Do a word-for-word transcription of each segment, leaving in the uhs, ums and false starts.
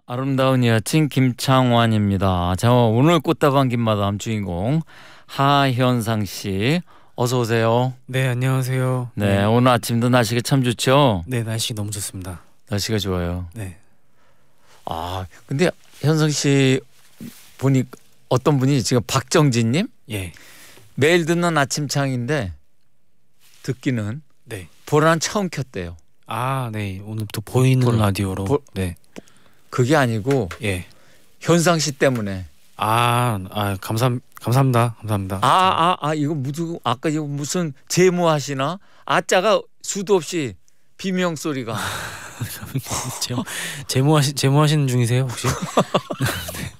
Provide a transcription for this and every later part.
아름다운 여친 김창완입니다. 자, 오늘 꽃다방 김마담 주인공 하현상 씨 어서 오세요. 네, 안녕하세요. 네, 네. 오늘 아침도 날씨가 참 좋죠? 네, 날씨 너무 좋습니다. 날씨가 좋아요. 네. 아, 근데 현상 씨 보니 어떤 분이 지금 박정진님? 예. 매일 듣는 아침창인데 듣기는 네. 보라는 처음 켰대요. 아, 네. 오늘 또 보이는 보, 라디오로. 보, 네. 그게 아니고 예. 현상 씨 때문에. 아, 아 감사 감사합니다. 감사합니다. 아, 아, 아 이거 무슨 아까 이거 무슨 제모하시나? 아자가 수도 없이 비명 소리가. 제모 제모하시 제모하시는 중이세요 혹시? 네.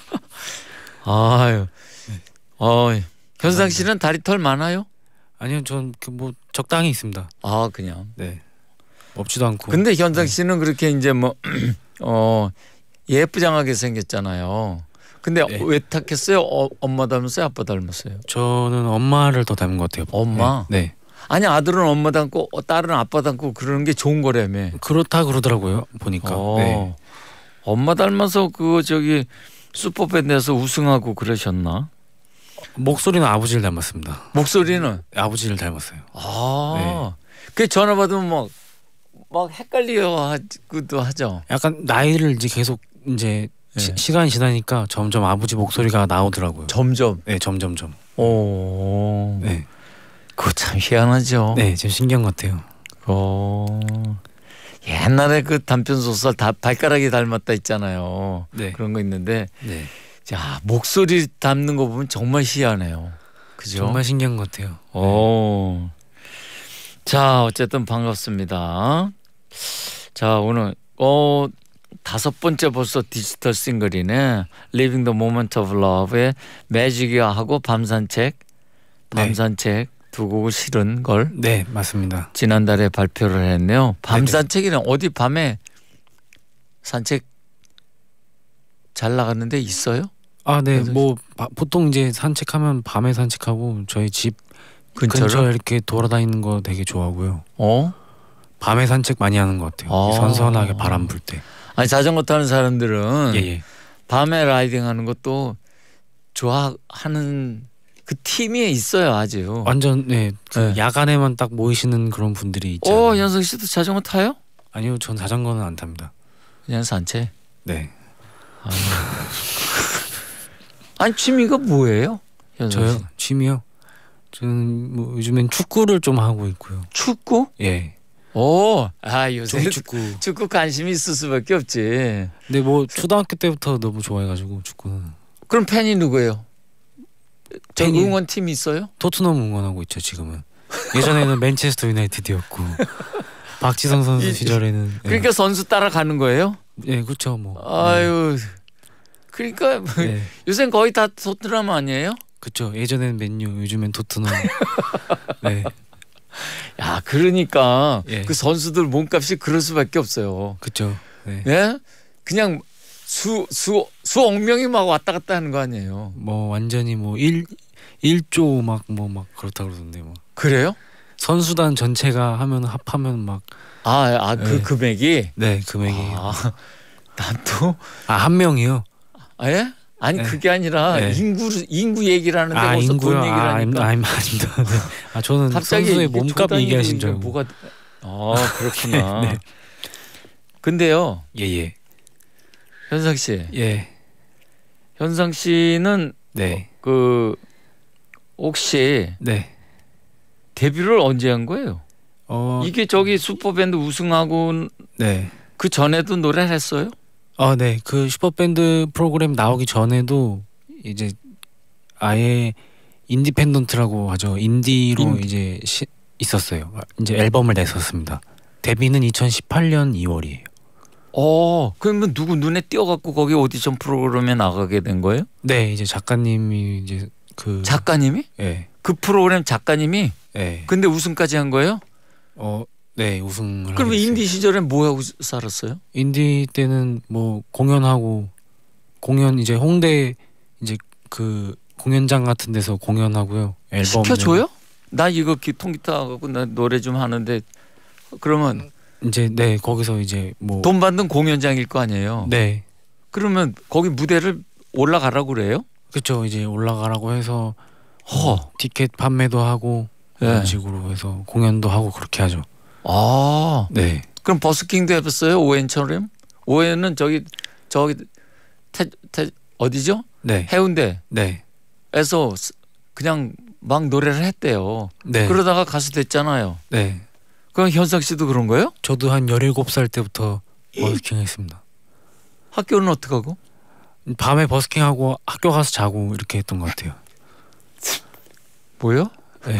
아유. 어, 현상 씨는 다리 털 많아요? 아니요, 전 그 뭐 적당히 있습니다. 아, 그냥. 네. 없지도 않고. 근데 현상 씨는 네. 그렇게 이제 뭐 어, 예쁘장하게 생겼잖아요. 근데 네. 왜 탁했어요? 어, 엄마 닮았어요? 아빠 닮았어요? 저는 엄마를 더 닮은 것 같아요. 엄마? 네. 네. 아니 아들은 엄마 닮고 딸은 아빠 닮고 그러는 게 좋은 거라며. 그렇다 그러더라고요. 보니까. 어, 네. 엄마 닮아서 그 저기 슈퍼밴드에서 우승하고 그러셨나? 목소리는 아버지를 닮았습니다. 목소리는 아버지를 닮았어요. 아, 네. 그 전화 받으면 막 막 헷갈려 하기도 하죠. 약간 나이를 이제 계속 이제 네. 시, 시간이 지나니까 점점 아버지 목소리가 나오더라고요. 점점. 네, 점점점. 오. 네. 그거 참 희한하죠. 네, 좀 신기한 것 같아요. 어. 옛날에 그 단편 소설 다 발가락이 닮았다 있잖아요. 네. 그런 거 있는데, 네. 자 목소리 닮는 거 보면 정말 희한해요. 그죠? 정말 신기한 것 같아요. 오. 자, 어쨌든 반갑습니다. 자, 오늘 어 다섯 번째 벌써 디지털 싱글이네. Living the Moment of Love의 매직이야 하고 밤산책, 밤산책 네. 두 곡을 실은 걸. 네, 맞습니다. 지난달에 발표를 했네요. 밤산책이는 어디 밤에 산책 잘 나갔는데 있어요? 아, 네, 뭐 바, 보통 이제 산책하면 밤에 산책하고 저희 집 근처로? 근처에 이렇게 돌아다니는 거 되게 좋아하고요. 어? 밤에 산책 많이 하는 것 같아요. 아. 선선하게 바람 불 때. 아니 자전거 타는 사람들은 예, 예. 밤에 라이딩하는 것도 좋아하는 그 팀이 있어요, 아주. 완전 네, 그 네. 야간에만 딱 모이시는 그런 분들이 있잖아요. 어, 현석 씨도 자전거 타요? 아니요, 전 자전거는 안 탑니다. 그냥 산책. 네. 아. 아니 취미가 뭐예요? 현석 저요? 씨? 취미요? 저는 뭐 요즘엔 축구를 좀 하고 있고요. 축구? 예. 오, 아 요새 축구. 축구 관심이 있을 수밖에 없지. 근데 뭐 초등학교 때부터 너무 좋아해가지고 축구는. 그럼 팬이 누구예요? 저 팬이- 응원 팀이 있어요? 토트넘 응원하고 있죠 지금은. 예전에는 맨체스터 유나이티드였고 박지성 선수 이- 시절에는. 그러니까 선수 따라가는 거예요? 예, 그렇죠 뭐. 아유, 그러니까 네. 요새는 거의 다 토트넘 아니에요? 그렇죠. 예전에는 맨유, 요즘엔 토트넘. 네, 야, 그러니까 예. 그 선수들 몸값이 그럴 수밖에 없어요. 그렇죠. 네. 예? 그냥 수, 수, 수억 명이 막 왔다 갔다 하는 거 아니에요. 뭐 완전히 뭐 일, 일조 막 뭐 막 그렇다 그러던데 뭐. 그래요? 선수단 전체가 하면 합하면 막. 아, 아, 그 네. 금액이? 네, 금액이. 아, 난 또, 아, 한 명이요? 아, 예? 아니, 네. 그게 아니라 네. 인구, 인구 얘기를 하는데 아, 벌써 인구요? 돈 얘기를 아, 하니까. 아, 아닙니다. 네. 아, 저는 갑자기 선수의 이게 몸값 조단위로 얘기하신 이게 줄 알고. 뭐가, 아, 그렇구나. 네. 근데요, 예, 예. 현상 씨. 예. 현상 씨는 네. 그, 혹시 네. 데뷔를 언제 한 거예요? 어, 이게 저기 슈퍼밴드 우승하고 네. 그 전에도 노래를 했어요? 아, 네. 그 슈퍼밴드 프로그램 나오기 전에도 이제 아예 인디펜던트라고 하죠. 인디로 인- 이제 시, 있었어요. 이제 앨범을 냈었습니다. 데뷔는 이천십팔 년 이월이에요. 어, 그러면 누구 눈에 띄어갖고 거기 오디션 프로그램에 나가게 된 거예요? 네, 이제 작가님이 이제 그 작가님이? 예. 그 프로그램 작가님이? 예. 근데 우승까지 한 거예요? 어, 네, 우승을 그럼 하게 됐어요. 인디 시절엔 뭐 하고 살았어요? 인디 때는 뭐 공연하고 공연 이제 홍대 이제 그 공연장 같은 데서 공연하고요. 앨범 시켜줘요? 나 이거 기- 통기타 갖고 나 노래 좀 하는데 그러면 이제 네 거기서 이제 뭐 돈 받는 공연장일 거 아니에요? 네 그러면 거기 무대를 올라가라고 그래요? 그렇죠. 이제 올라가라고 해서 허. 티켓 판매도 하고 네. 그런 식으로 해서 공연도 하고 그렇게 하죠. 아. 네. 그럼 버스킹도 해봤어요? 오엔처럼? 오엔은 저기 저기 태, 태, 어디죠? 네. 해운대에서 네. 그냥 막 노래를 했대요. 네. 그러다가 가수 됐잖아요. 네. 그럼 현상 씨도 그런 거예요? 저도 한 열일곱 살 때부터 버스킹 했습니다. 학교는 어떻게 하고? 밤에 버스킹하고 학교 가서 자고 이렇게 했던 것 같아요. 뭐요? 네.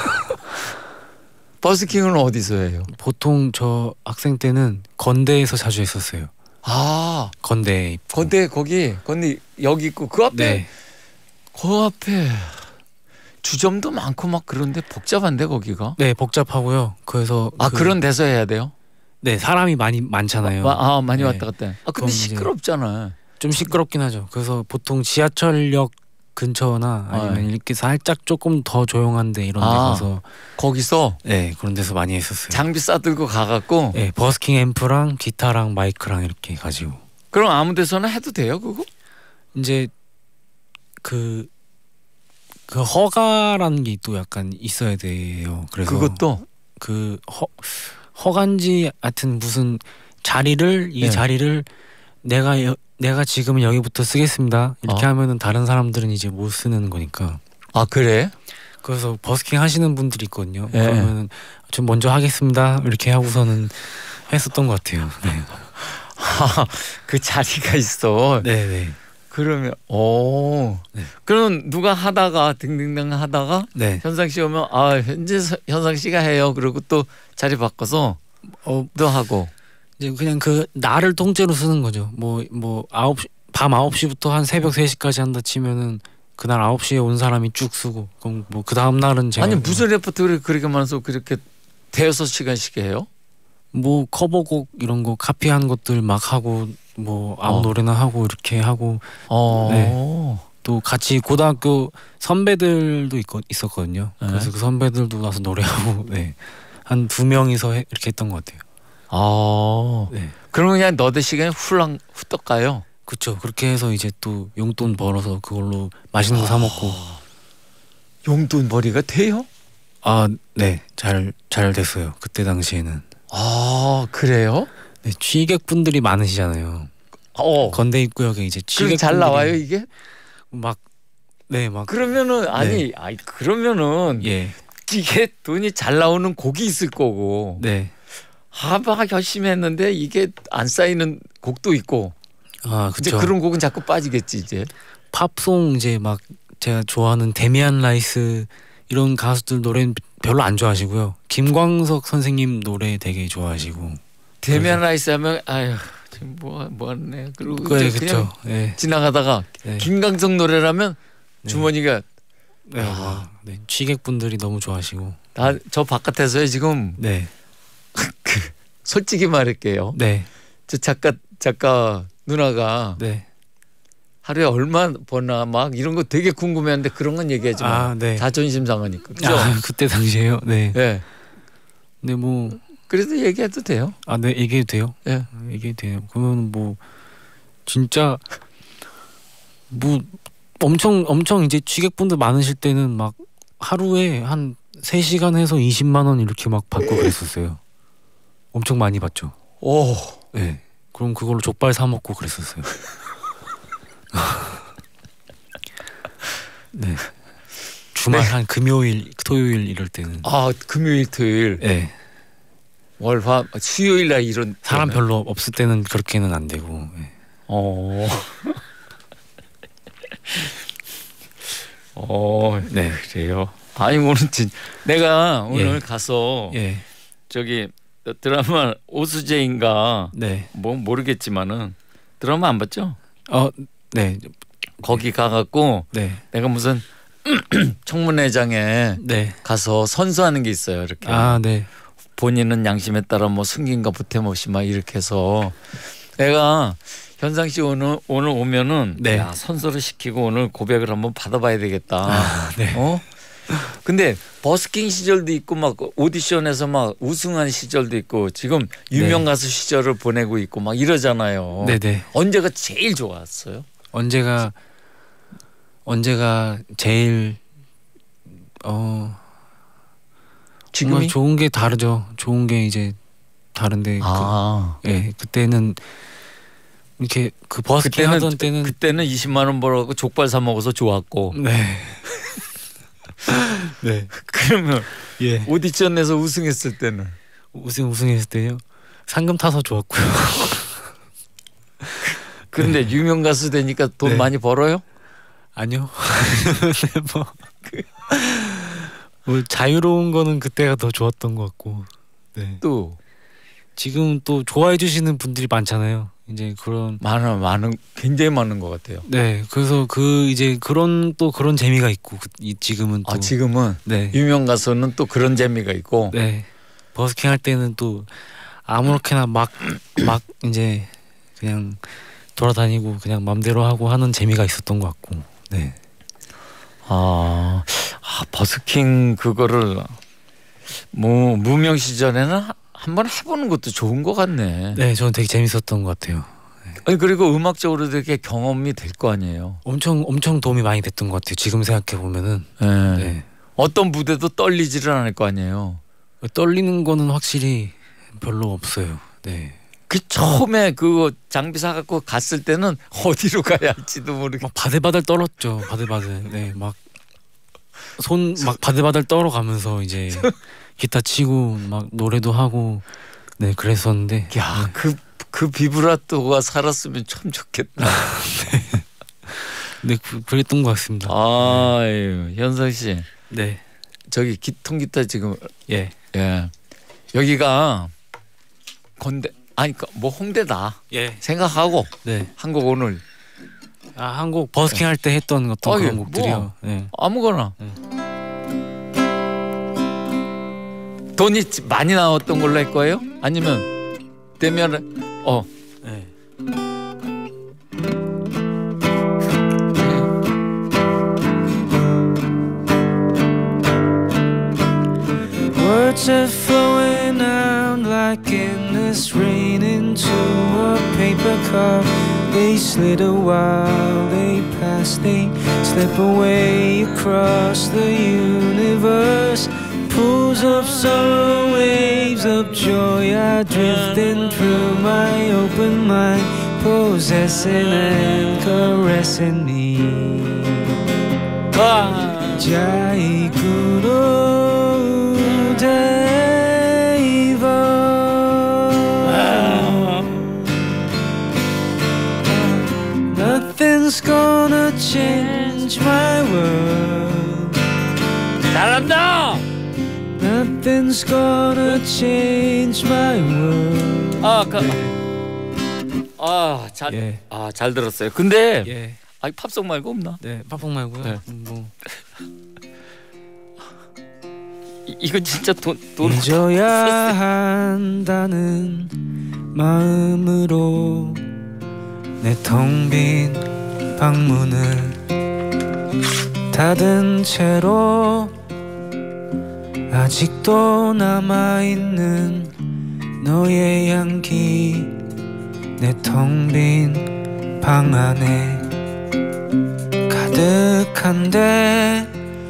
버스킹은 어디서 해요? 보통 저 학생 때는 건대에서 자주 했었어요. 아, 건대 입구. 건대 거기 건대 여기 있고 그 앞에 네. 그 앞에 주점도 많고 막 그런데 복잡한데 거기가? 네, 복잡하고요. 그래서 아 그, 그런 데서 해야 돼요? 네, 사람이 많이 많잖아요. 아, 아 많이 네. 왔다 갔다. 아 근데 그럼 이제 시끄럽잖아. 좀 시끄럽긴 하죠. 그래서 보통 지하철역 근처나 아니면 아. 이렇게 살짝 조금 더 조용한데 이런 데 아. 가서 거기서 네, 그런 데서 많이 했었어요. 장비 싸들고 가갖고 네, 버스킹 앰프랑 기타랑 마이크랑 이렇게 가지고 그럼 아무 데서나 해도 돼요 그거? 이제 그, 그 허가라는 게 또 약간 있어야 돼요. 그래서 그것도 그 허, 허간지 하여튼 무슨 자리를 이 네. 자리를 내가 여, 내가 지금 여기부터 쓰겠습니다. 이렇게 어. 하면은 다른 사람들은 이제 못 쓰는 거니까. 아 그래? 그래서 버스킹 하시는 분들이 있거든요. 네. 그러면 좀 먼저 하겠습니다. 이렇게 하고서는 했었던 것 같아요. 네, 그 자리가 있어. 네, 네. 그러면 오. 네. 그럼 누가 하다가 등등등 하다가 네. 현상 씨 오면 아 현재 서- 현상 씨가 해요. 그리고 또 자리 바꿔서 어, 또 하고. 이제 그냥 그 날을 통째로 쓰는 거죠. 뭐 뭐 아홉 시 밤 아홉 시부터 한 새벽 세 시까지 한다 치면은 그날 아홉 시에 온 사람이 쭉 쓰고 그럼 뭐 그 다음 날은 제가 아니 무슨 레퍼토리 그렇게 많아서 그렇게 대여섯 시간씩 해요? 뭐 커버곡 이런 거 카피한 것들 막 하고 뭐 아무 어. 노래나 하고 이렇게 하고 어. 또 같이 고등학교 선배들도 있거, 있었거든요. 네. 그래서 그 선배들도 와서 노래하고 네. 한 두 명이서 해, 이렇게 했던 것 같아요. 아. 네. 그러면 그냥 너들 시간에 훌랑 후떡 가요. 그렇죠. 그렇게 해서 이제 또 용돈 벌어서 그걸로 맛있는 거 사 먹고 용돈 벌이가 돼요? 아, 네. 잘 잘 됐어요. 그때 당시에는. 아 그래요? 네, 취객분들이 많으시잖아요. 어. 건대 입구역에 이제 그럼 취객분들이 잘 나와요 이게? 막 네, 막 그러면은 아니, 아니 그러면은 예. 이게 돈이 잘 나오는 곡이 있을 거고. 네. 하박 열심히 했는데 이게 안 쌓이는 곡도 있고. 아, 이제 그렇죠. 그런 곡은 자꾸 빠지겠지 이제. 팝송 이제 막 제가 좋아하는 데미안 라이스 이런 가수들 노래는 별로 안 좋아하시고요. 김광석 선생님 노래 되게 좋아하시고. 데미안 라이스 하면 아휴 지금 뭐 뭐하네. 그리고 그래, 이제 그냥 그렇죠. 네. 지나가다가 네. 김광석 노래라면 네. 주머니가 네, 막, 네. 취객분들이 너무 좋아하시고. 다 저 바깥에서 지금 네. 솔직히 말할게요. 네. 저 작가 작가 누나가 네. 하루에 얼마 버나 막 이런 거 되게 궁금해하는데 그런 건 얘기하지 마. 아, 네. 자존심 상하니까. 그죠? 아, 그때 당시에요. 네. 네. 네, 뭐 그래도 얘기해도 돼요. 아, 네, 얘기해도 돼요? 예. 얘기해도 돼요. 그러면 뭐 진짜 뭐 엄청 엄청 이제 취객분들 많으실 때는 막 하루에 한 세 시간 해서 이십만 원 이렇게 막 받고 그랬었어요. 엄청 많이 받죠. 오. 네. 그럼 그걸로 족발 사 먹고 그랬었어요. 네. 주말 네. 한 금요일, 토요일 이럴 때는 아 금요일 토요일 네. 월화 수요일 날 이런 사람 때는. 별로 없을 때는 그렇게는 안 되고. 네. 어. 어. 네. 그래요. 아니 오늘 진 내가 오늘 예. 가서 예. 저기 드라마 오수재인가 네. 뭐 모르겠지만은 드라마 안 봤죠? 어, 네. 거기 가갖고 네. 내가 무슨 청문회장에 네. 가서 선서하는 게 있어요. 이렇게 아, 네. 본인은 양심에 따라 뭐 승긴가 보탬 없이 막 이렇게 해서 내가 현상 씨 오늘 오늘 오면은 네. 야, 선서를 시키고 오늘 고백을 한번 받아봐야 되겠다. 아, 네. 어? 근데 버스킹 시절도 있고 막 오디션에서 막 우승한 시절도 있고 지금 유명 네. 가수 시절을 보내고 있고 막 이러잖아요. 네네. 언제가 제일 좋았어요? 언제가 언제가 제일 어 지금이? 정말 좋은 게 다르죠. 좋은 게 이제 다른데 아. 그, 예, 그때는 이렇게 그 버스킹 그때는 하던 때는 그때는 이십만 원 벌어고 족발 사 먹어서 좋았고. 네. 네. 그러면 예. 오디션에서 우승했을 때는 우승 우승했을 때요. 상금 타서 좋았고요. 그런데 네. 유명 가수 되니까 돈 네. 많이 벌어요? 아니요. 네, 뭐, 뭐 자유로운 거는 그때가 더 좋았던 것 같고. 네. 또 지금 또 좋아해 주시는 분들이 많잖아요. 이제 그런 많은 많은 굉장히 많은 것 같아요. 네. 그래서 그 이제 그런 또 그런 재미가 있고 그, 이 지금은 또 아 지금은 네. 유명 가수는 또 그런 재미가 있고. 네. 버스킹 할 때는 또 아무렇게나 막 막 이제 그냥 돌아다니고 그냥 맘대로 하고 하는 재미가 있었던 것 같고. 네. 아, 아 버스킹 그거를 뭐 무명 시절에는 한번 해보는 것도 좋은 것 같네. 네, 저는 되게 재밌었던 것 같아요. 아니 그리고 음악적으로 되게 경험이 될 거 아니에요. 엄청 엄청 도움이 많이 됐던 것 같아요. 지금 생각해 보면은. 네. 네. 어떤 무대도 떨리지를 않을 거 아니에요. 떨리는 거는 확실히 별로 없어요. 네. 그 처음에 그 장비 사갖고 갔을 때는 어디로 가야 할지도 모르고 막 바들바들 떨었죠. 바들바들. 네, 막 손 막 바들바들 떨어가면서 이제 기타 치고 막 노래도 하고 네 그랬었는데. 야, 그, 그 비브라토가 살았으면 참 좋겠다. 네, 그, 그랬던 것 같습니다. 아유, 현성 씨, 네, 저기 기, 통기타 지금 예, 예 여기가 건대 아니 그 뭐 홍대다 예, 생각하고 네. 한 곡 오늘 아, 한곡 버스킹 할 때 했던 어떤 아유, 그런 곡들이요. 뭐. 네. 아무거나 네. 돈이 많이 나왔던 걸로 할 거예요? 아니면 되면 어 네. Words are flowing out like endless rain into a paper cup. They slither while they pass, they slip away across the universe. Pools of sorrow, waves of joy are drifting through my open mind, possessing and caressing me. Jai Guru Deva. Nothing's gonna change my world. 잘한다. Nothing's gonna change my world. 아, 그, 아, 잘, 예. 아, 잘 들었어요. 근데, 예. 아, 팝송 말고 없나? 네, 팝송 말고요. 네. 음, 뭐 이, 이거 진짜 돈, 돈. 잊어야 한다는 마음으로 내 텅 빈 방문을 닫은 채로 아직도 남아있는 너의 향기 내 텅 빈 방 안에 가득한데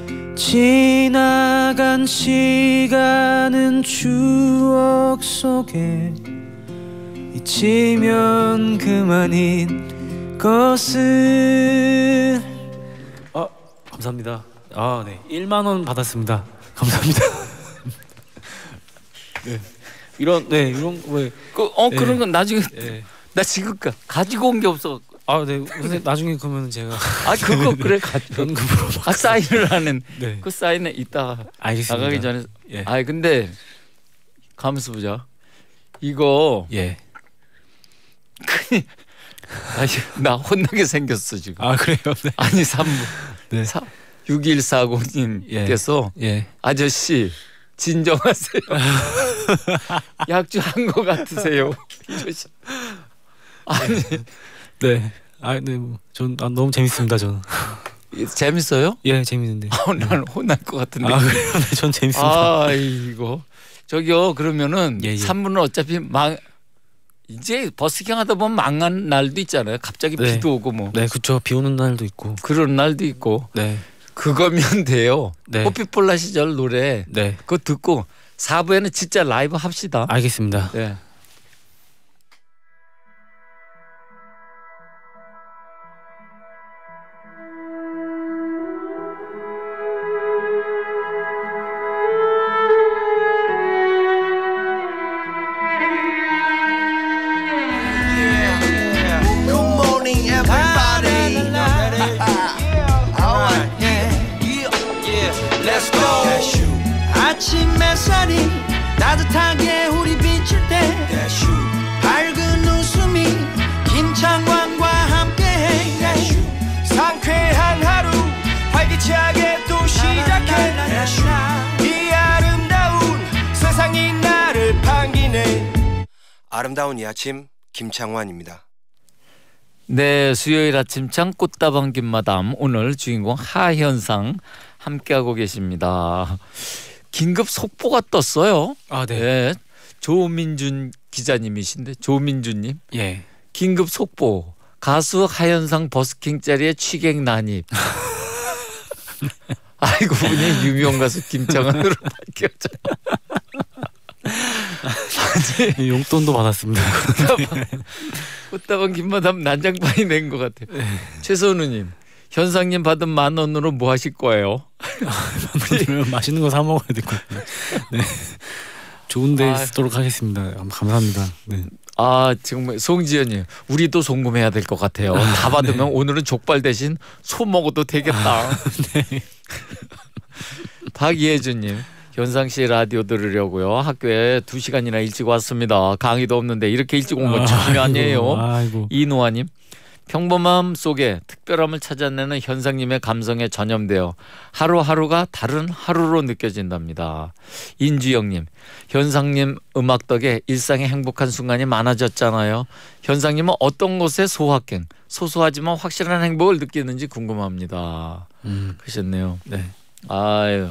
지나간 시간은 추억 속에 잊히면 그만인 것을. 어, 감사합니다. 아, 네. 일만 원 받았습니다. 감사합니다. 네. 이런 네, 이런 왜 그, 어, 네. 그런 건 나중에, 네. 나 지금 가, 가지고 온 게 없어. 아, 네. 근데 나중에 그러면 제가 아, 그거 그래, 가지고. 연금으로 아, 사인을 하는. 네. 그 사인에 이따가 알겠습니다. 나가기 전에. 예. 아, 근데, 가면서 보자. 이거, 예. 아니, 나 혼나게 생겼어, 지금. 아, 그래요. 네. 아니, 삼부. 네. 육일사공님께서 예. 아저씨 진정하세요. 약주한 것 같으세요. 이러시. 아니 네. 아, 네. 뭐, 전 아, 너무 재밌습니다, 저는. 재밌어요? 예, 재밌는데. 아, 나는 혼날 것 같은데. 아 그래요? 네, 전 재밌습니다. 아 이거 저기요 그러면은 예, 예. 삼 부는 어차피 망 이제 버스킹 하다 보면 망한 날도 있잖아요. 갑자기 네. 비도 오고 뭐. 네, 그렇죠. 비 오는 날도 있고. 그런 날도 있고. 네. 그거면 돼요. 네. 호피폴라 시절 노래 네. 그거 듣고 사 부에는 진짜 라이브 합시다. 알겠습니다. 네. 아침 햇살이 따뜻하게 우리 비출 때 밝은 웃음이 김창완과 함께해 상쾌한 하루 활기차게 또 시작해 이 아름다운 세상이 나를 반기네. 아름다운 이 아침 김창완입니다. 네, 수요일 아침창 꽃다방 김마담 오늘 주인공 하현상 함께하고 계십니다. 긴급 속보가 떴어요. 아, 네. 네, 조민준 기자님이신데 조민준님. 예. 긴급 속보. 가수 하현상 버스킹 자리에 취객 난입. 알고 보니 유명 가수 김창완으로 바뀌었죠. 아니, 용돈도 받았습니다. 꽃다방 김마담 난장판이 낸 것 같아요. 네. 최선우님. 현상님 받은 만 원으로 뭐 하실 거예요? 그러면 맛있는 거 사 먹어야 될 것 같아요. 네. 좋은데 아, 쓰도록 하겠습니다. 감사합니다. 네. 아 정말 송지연님 우리도 송금해야 될 것 같아요. 아, 다 받으면 네. 오늘은 족발 대신 소 먹어도 되겠다. 아, 네. 박예준님 현상 씨 라디오 들으려고요. 학교에 두 시간이나 일찍 왔습니다. 강의도 없는데 이렇게 일찍 온 건 처음이 아니에요. 아이고. 이노아님 평범함 속에 특별함을 찾아내는 현상님의 감성에 전염되어 하루하루가 다른 하루로 느껴진답니다. 인주영님 현상님 음악 덕에 일상의 행복한 순간이 많아졌잖아요. 현상님은 어떤 곳에 소확행 소소하지만 확실한 행복을 느끼는지 궁금합니다. 음. 그러셨네요. 네. 아유.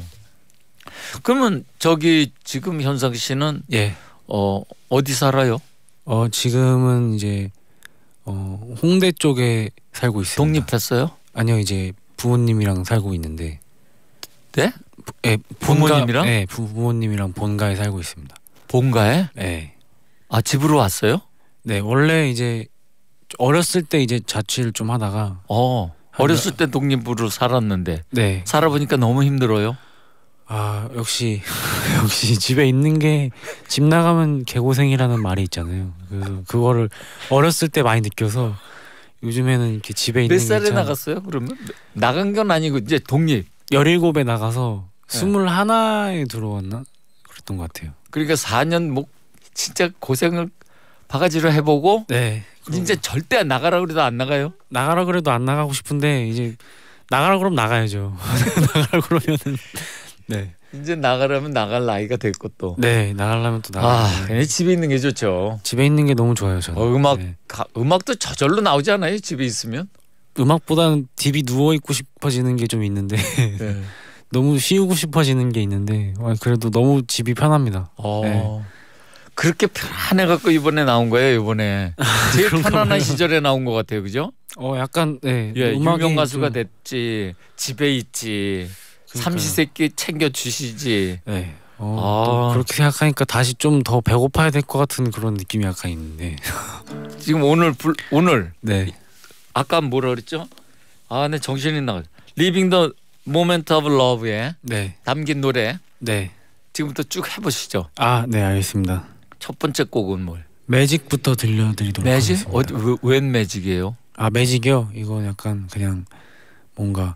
그러면 저기 지금 현상 씨는 예. 어 어디 살아요? 어 지금은 이제 어 홍대 쪽에 살고 있습니다. 독립했어요? 아니요, 이제 부모님이랑 살고 있는데. 네? 예, 부모님이랑? 네, 부모님이랑 본가에 살고 있습니다. 본가에? 네. 아 집으로 왔어요? 네, 원래 이제 어렸을 때 이제 자취를 좀 하다가. 어 어렸을 때 독립으로 살았는데. 네. 살아보니까 너무 힘들어요. 아 역시 역시 집에 있는 게 집 나가면 개고생이라는 말이 있잖아요. 그래서 그거를 어렸을 때 많이 느껴서 요즘에는 이렇게 집에 있는 몇 살에 나갔어요? 그러면 나간 건 아니고 이제 독립. 열일곱에 나가서 네. 스물하나에 들어왔나 그랬던 것 같아요. 그러니까 사 년 뭐 진짜 고생을 바가지로 해보고. 네. 이제 절대 나가라 그래도 안 나가요? 나가라 그래도 안 나가고 싶은데 이제 나가라 그러면 나가야죠. 나가라 그러면은. 네. 이제 나가려면 나갈 나이가 됐고 또. 네, 나가려면 또 나가. 아, 그냥 집에 있는 게 좋죠. 집에 있는 게 너무 좋아요, 저는. 어, 음악 네. 가, 음악도 저절로 나오지 않아요? 집에 있으면? 음악보다는 디비 누워 있고 싶어지는 게 좀 있는데 네. 너무 쉬우고 싶어지는 게 있는데 그래도 너무 집이 편합니다. 어. 네. 그렇게 편안해 갖고 이번에 나온 거예요, 이번에. 제일 편안한 시절에 나온 것 같아요, 그죠? 어, 약간 네. 예, 유명 가수가 좀... 됐지, 집에 있지. 삼시세끼 챙겨 주시지. 네. 어, 아. 그렇게 생각하니까 다시 좀 더 배고파야 될 것 같은 그런 느낌이 약간 있는데. 지금 오늘 불, 오늘 네. 아까 뭐라 그랬죠? 아, 내 정신이 나가. Living the Moment of Love에 네. 담긴 노래. 네. 지금부터 쭉 해보시죠. 아, 네, 알겠습니다. 첫 번째 곡은 뭘? 매직부터 들려드리도록 매직? 하겠습니다. 어디 왜, 웬 매직이에요? 아, 매직이요? 이건 약간 그냥 뭔가.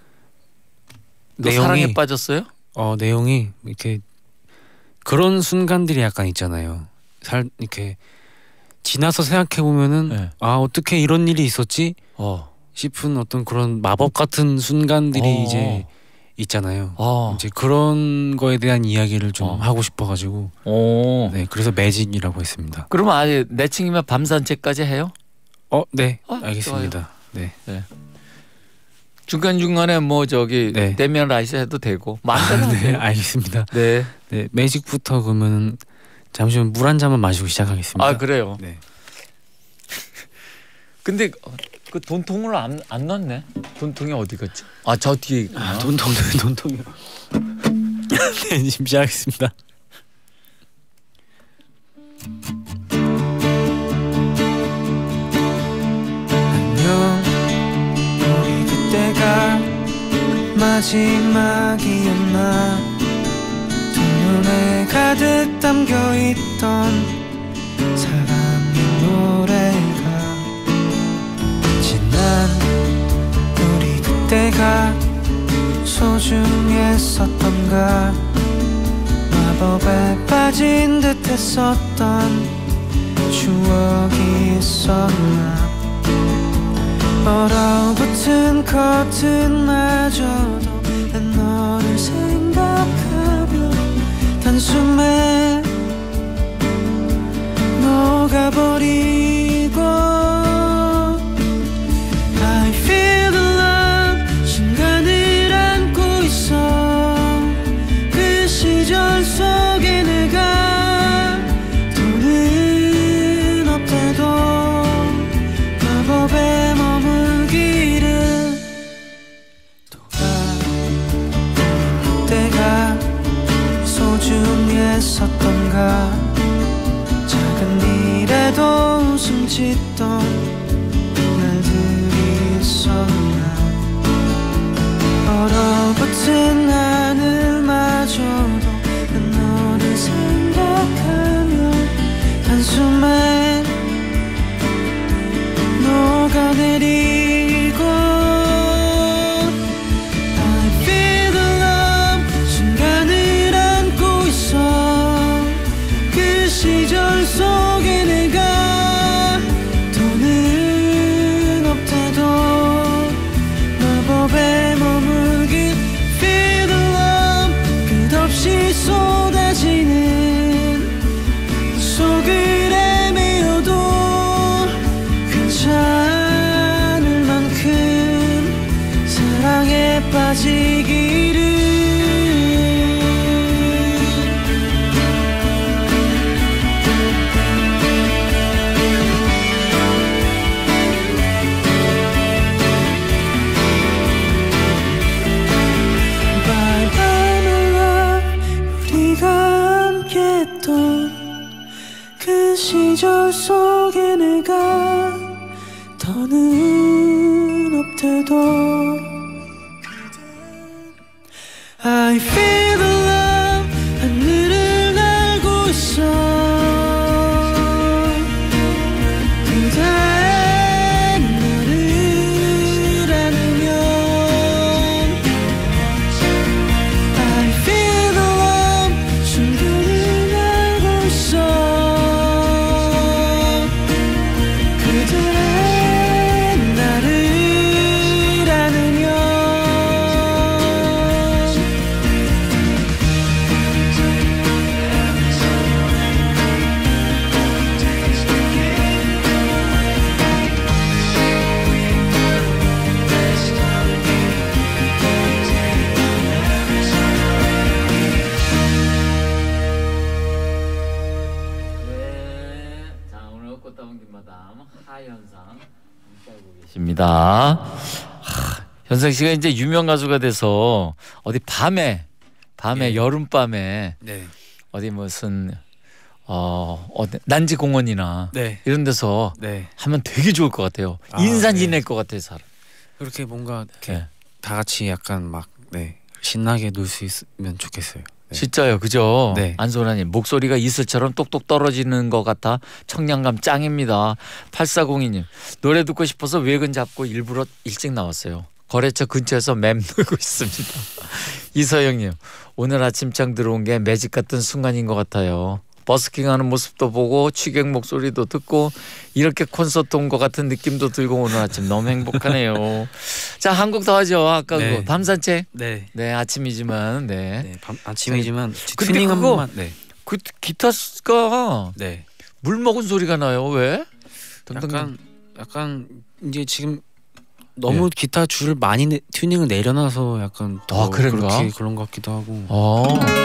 너 내용이, 사랑에 빠졌어요? 어 내용이 이렇게 그런 순간들이 약간 있잖아요. 살 이렇게 지나서 생각해 보면은 네. 아 어떻게 이런 일이 있었지 어. 싶은 어떤 그런 마법 같은 순간들이 어. 이제 있잖아요. 어. 이제 그런 거에 대한 이야기를 좀 어. 하고 싶어가지고 어. 네 그래서 매직이라고 했습니다. 그러면 아예 내친이면 밤 산책까지 해요? 어, 네 어, 알겠습니다. 네. 네. 중간 중간에 뭐 저기 네. 데미안 라이스 해도 되고 마음대로 아, 네, 하세요. 알겠습니다. 네. 네, 매직부터 그러면 잠시만 물 한 잔만 마시고 시작하겠습니다. 아 그래요. 네. 근데 그 돈통을 안, 안 넣었네. 돈통이 어디 갔지? 아 저 뒤에 있구나. 아, 돈통 돈통이요. 네, 지금 시작하겠습니다. 안녕 우리 그때가 마지막이었나 두 눈에 가득 담겨있던 사랑의 노래가 지난 우리 그때가 소중했었던가 마법에 빠진 듯 했었던 추억이 있었나 얼어붙은 커튼마저도 난 너를 생각하며 단숨에 녹아버리고 I feel the love 순간을 안고 있어 그 시절 속에 내가 돈은 없대도 마법에 머물기를 또가 그때가 소중했었던가 작은 일에도 웃음 짓던 날들이 있었나 얼어붙은 하늘마저도 난 너를 생각하며 한숨에 녹아내리고 I feel the love 순간을 안고 있어 그 시절 속에 내가 돈은 없대도 마법에 머물기 Feel the love 끝없이 쏟아지는 속을 헤매어도 괜찮을 만큼 사랑에 빠지기를 Bye bye my love 우리가 함께했던 그 시절 속에 내가 더는 없대도 I feel the love 하늘을 날고 있어 그대 나를 안으면 I feel the love 순간을 날고 있어 그대 나를 안으면 네. 자 오늘 꽃다운 김마담 하현상 함께하고 계십니다. 하, 현상 씨가 이제 유명 가수가 돼서 어디 밤에 밤에 예. 여름밤에 네. 어디 무슨 어 어디 난지 공원이나 네. 이런 데서 네. 하면 되게 좋을 것 같아요. 아, 인산 네. 지낼 것 같아요, 사람. 그렇게 뭔가 이렇게 네. 다 같이 약간 막 네. 신나게 놀 수 있으면 좋겠어요. 네. 진짜요, 그죠? 네. 안소라님 목소리가 이슬처럼 똑똑 떨어지는 것 같아 청량감 짱입니다. 팔사공이 님 노래 듣고 싶어서 외근 잡고 일부러 일찍 나왔어요. 거래처 근처에서 맴 놀고 있습니다. 이서영님 오늘 아침장 들어온 게 매직 같은 순간인 것 같아요. 버스킹하는 모습도 보고 취객 목소리도 듣고 이렇게 콘서트 온 것 같은 느낌도 들고 오늘 아침 너무 행복하네요. 자, 한 곡 더 하죠. 아까 네. 그 밤 산책. 네. 네, 아침이지만 네. 네. 밤, 아침이지만 근데 튜닝 한 그거- 번만. 네. 그 기타가 네. 물 먹은 소리가 나요. 왜? 약간 약간 이제 지금 너무 예. 기타 줄을 많이 내, 튜닝을 내려놔서 약간 더 아, 그런가? 그렇게 그런 것 같기도 하고. 어.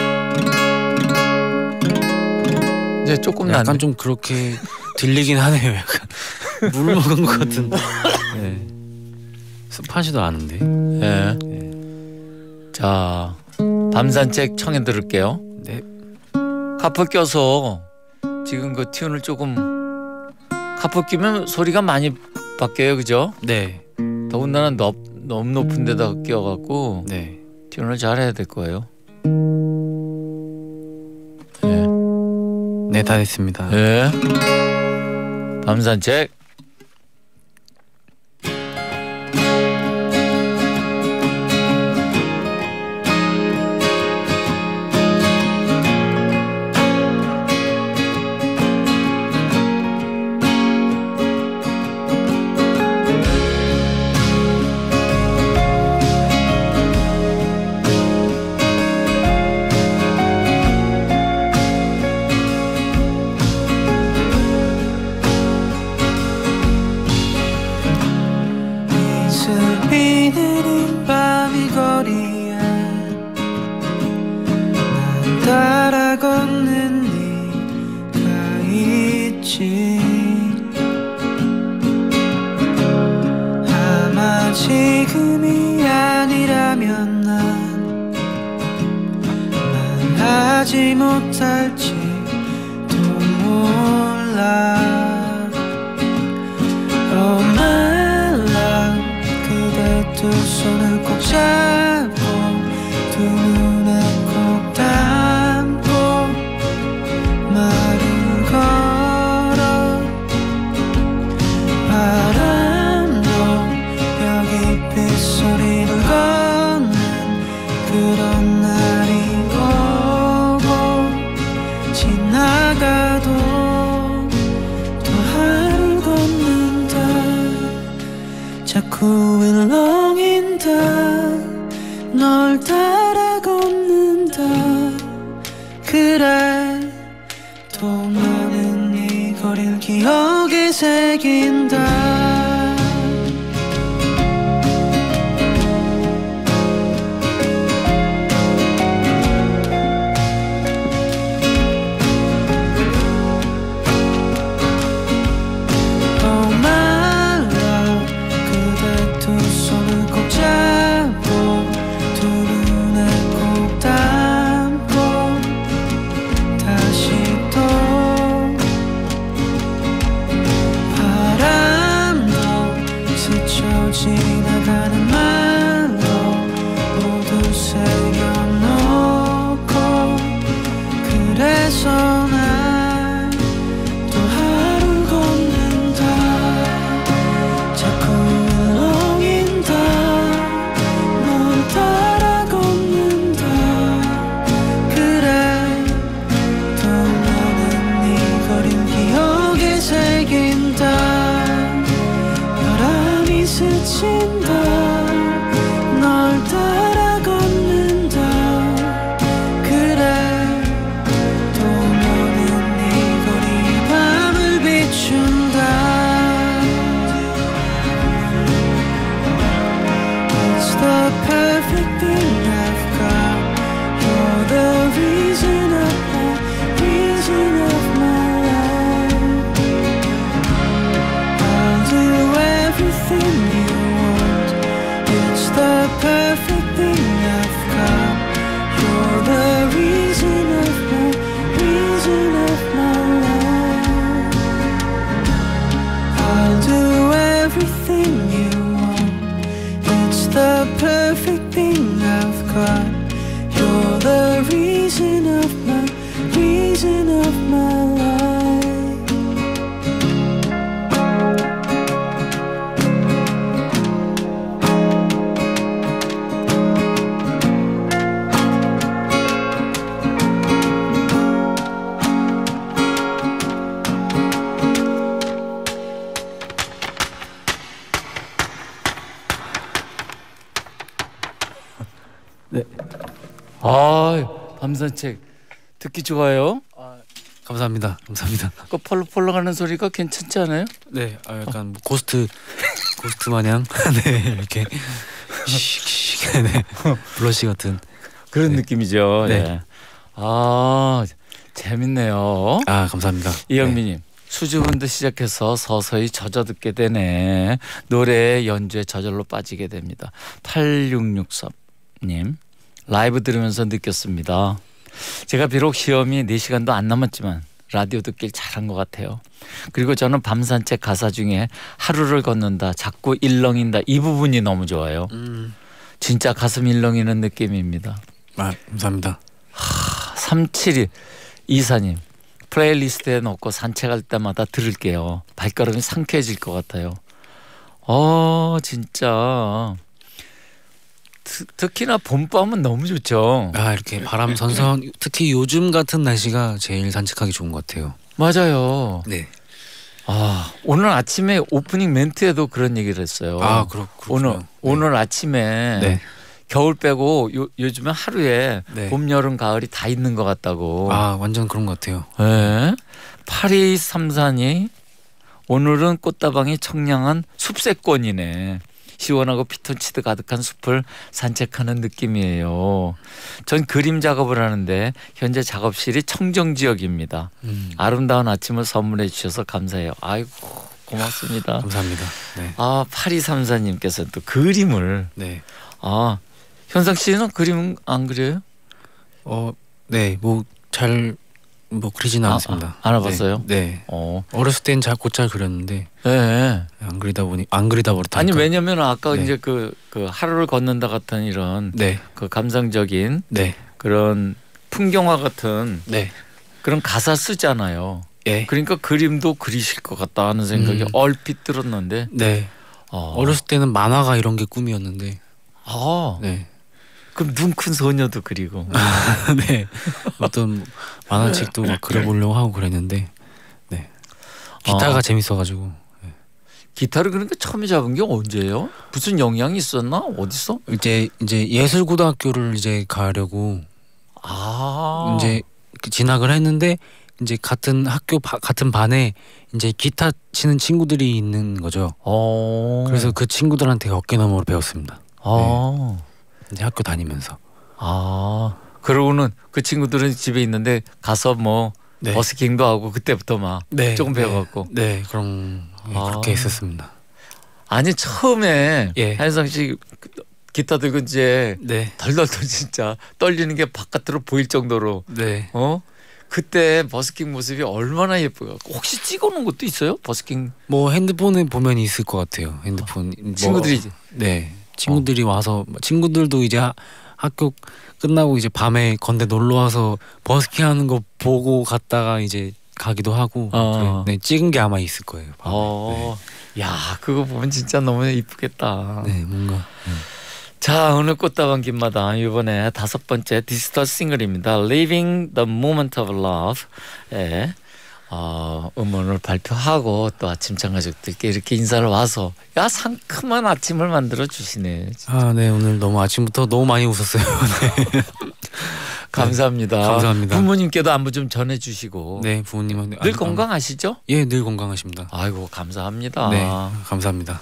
이제 조금 약간 낫네. 좀 그렇게 들리긴 하네요. 약간 물 먹은 것 같은. 네. 습하지도 않은데. 예. 자, 밤산책 청해 들을게요. 네. 카프 껴서 지금 그 튠을 조금 카프 끼면 소리가 많이 바뀌어요, 그죠? 네. 더군다나 높, 너무 높은 데다 끼워갖고 네. 튠을 잘해야 될 거예요. 예. 네, 다 됐습니다. 예. 밤산책. 슬피 내린 밤이 거리에 난 따라 걷는 네가 있지. 아마 지금이 아니라면 난 말하지 못할지도 몰라. Oh my love, 그대 두 손을 꼭 잡고 두 눈에 꼭 담고 말을 걸어. 바람도 여기 빗소리를 걷는 그런 날이 오고 지나가도 또 하루 걷는다. 자꾸 일렁인다. 널 따라 걷는다. 그래 또 너는 이 거리를 기억에 새긴다. Oh my love, 그대 두 손을 꼭 잡고 두 눈에 꼭 담고 다시 또 바람도 스쳐 지나가는 말로 모두 새겨놓고 그래서 난 또 하루 걷는다. 자꾸 울렁인다. 널 따라 걷는다. 그래 또 너는 네 거리를 기억에 새긴다. 바람이 스친다. 널 따라 걷는다. 그래 또 너는 네 거리에 밤을 비춘다. It's the perfect thing I've got. You're the reason of my, reason of my life. I'll do everything you want. It's the perfect thing I've got. You're the reason of my, reason of my life. I'll do everything you want. It's the perfect thing I've got. You're the reason of my, reason of my life. 아, 밤산책 듣기 좋아요. 감사합니다. 감사합니다. 그 펄럭펄럭하는 소리가 괜찮지 않아요? 네, 아, 약간 뭐 고스트 고스트 마냥 네 이렇게 씩씩 네 블러시 같은 그런 네. 느낌이죠. 네. 네. 아 재밌네요. 아 감사합니다. 이영민님 네. 수줍은데 시작해서 서서히 젖어듣게 되네. 노래 연주에 저절로 빠지게 됩니다. 팔육육삼님 라이브 들으면서 느꼈습니다. 제가 비록 시험이 네 시간도 안 남았지만 라디오 듣길 잘한 것 같아요. 그리고 저는 밤 산책 가사 중에 하루를 걷는다 자꾸 일렁인다 이 부분이 너무 좋아요. 음. 진짜 가슴 일렁이는 느낌입니다. 아 감사합니다. 삼칠이 이사님 플레이리스트에 넣고 산책할 때마다 들을게요. 발걸음이 상쾌해질 것 같아요. 어 진짜 트, 특히나 봄밤은 너무 좋죠. 아 이렇게 바람 선선 특히 요즘 같은 날씨가 제일 산책하기 좋은 것 같아요. 맞아요. 네. 아 오늘 아침에 오프닝 멘트에도 그런 얘기를 했어요. 아 그렇 그렇군요. 오늘 오늘 아침에 네. 겨울 빼고 요, 요즘에 하루에 네. 봄 여름 가을이 다 있는 것 같다고. 아 완전 그런 것 같아요. 네. 팔이삼사니 오늘은 꽃다방이 청량한 숲세권이네. 시원하고 피톤치드 가득한 숲을 산책하는 느낌이에요. 전 그림 작업을 하는데 현재 작업실이 청정지역입니다. 음. 아름다운 아침을 선물해 주셔서 감사해요. 아이고 고맙습니다. 감사합니다. 네. 아 팔이삼사님께서 또 그림을 네. 아 현상 씨는 그림 안 그려요? 어, 네, 뭐 잘 뭐 그리지는 아, 않습니다. 아, 안 해봤어요? 네. 네. 어, 어렸을 땐 잘 곧잘 그렸는데 네. 안 그리다 보니 안 그리다 버렸다니까. 아니 왜냐면 아까 네. 이제 그, 그 하루를 걷는다 같은 이런 네, 그 감상적인 네, 그런 풍경화 같은 네, 그런 가사 쓰잖아요. 예, 그러니까 그림도 그리실 것 같다 하는 생각이 음. 얼핏 들었는데 네. 어. 어렸을 때는 만화가 이런 게 꿈이었는데, 아, 네, 그럼 눈 큰 소녀도 그리고 네, 어떤 만화책도 막 그려보려고 하고 그랬는데, 네, 기타가 아. 재밌어가지고. 기타를 그러니까 처음에 잡은 게 언제예요? 무슨 영향이 있었나? 어디서? 이제 이제 예술고등학교를 이제 가려고 아, 이제 그 진학을 했는데 이제 같은 학교 바, 같은 반에 이제 기타 치는 친구들이 있는 거죠. 어, 그래서 그 친구들한테 어깨너머로 배웠습니다. 아, 이제 학교 다니면서. 아, 그러고는 그 친구들은 집에 있는데 가서 뭐 네. 버스킹도 하고 그때부터 막 네, 조금 네, 배워갖고. 네, 그런 예, 아. 그렇게 했었습니다. 아니 처음에 예. 한상 씨 기타 들고 이제 네, 덜덜덜 진짜 떨리는 게 바깥으로 보일 정도로 네. 어 그때 버스킹 모습이 얼마나 예뻐요. 혹시 찍어놓은 것도 있어요? 버스킹 뭐 핸드폰에 보면 있을 것 같아요. 핸드폰 뭐, 친구들이 네, 친구들이 와서 친구들도 이제 하, 학교 끝나고 이제 밤에 건대 놀러 와서 버스킹하는 거 보고 갔다가 이제 가기도 하고. 어. 그래, 네, 찍은 게 아마 있을 거예요. 밤에. 어, 야 그거 보면 진짜 너무 이쁘겠다. 네, 네, 뭔가. 자 오늘 꽃다방 김마당 이번에 다섯 번째 디지털 싱글입니다. Living the Moment of Love. 예. 어, 음원을 발표하고 또 아침장 가족들께 이렇게 인사를 와서 야 상큼한 아침을 만들어 주시네. 아, 네, 오늘 너무 아침부터 너무 많이 웃었어요. 네. 감사합니다. 감사합니다. 부모님께도 안부 좀 전해주시고. 네, 부모님한테 늘 아, 건강하시죠? 예, 늘 건강하십니다. 아이고 감사합니다. 네, 감사합니다.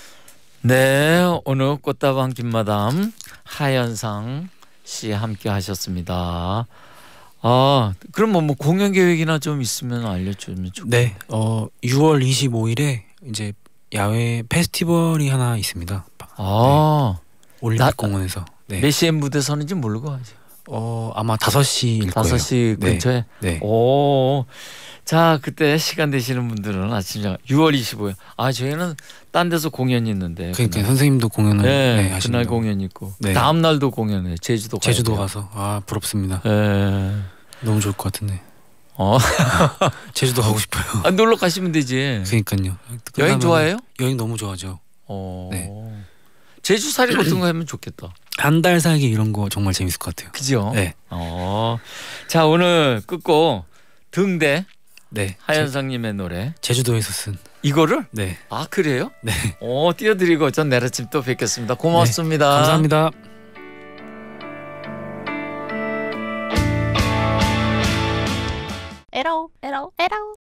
네, 오늘 꽃다방 김마담 하현상 씨 함께 하셨습니다. 아, 그럼 뭐, 뭐 공연 계획이나 좀 있으면 알려주면 좋겠네요. 네, 어 유월 이십오일에 이제 야외 페스티벌이 하나 있습니다. 아, 올림픽 나- 공원에서. 네. 몇 시에 무대 서는지 모르고 하지. 어 아마 다섯 시일 거예요. 다섯 시 네. 근처에. 네. 오, 자 그때 시간 되시는 분들은 아침 유월 이십오일. 아 저희는 딴 데서 공연이 있는데. 그러니까 그날. 선생님도 공연을 네, 네, 그날 하신다고. 공연 있고. 네. 다음 날도 공연해. 제주도 가야 제주도 돼요. 가서 아 부럽습니다. 예. 너무 좋을 것 같은데. 어, 제주도 가고 싶어요. 아, 놀러 가시면 되지. 그러니까요. 여행 끝나면- 좋아해요? 여행 너무 좋아하죠. 어. 네. 제주살이 같은 거 하면 좋겠다. 한 달 살기 이런 거 정말 재밌을 것 같아요. 그죠? 네. 어. 자 오늘 끝고 등대 네. 하현상님의 노래 제, 제주도에서 쓴. 이거를 네. 아 그래요? 네. 어 띄워드리고 전 내일 아침 또 뵙겠습니다. 고맙습니다. 감사합니다. 에러 에러 에러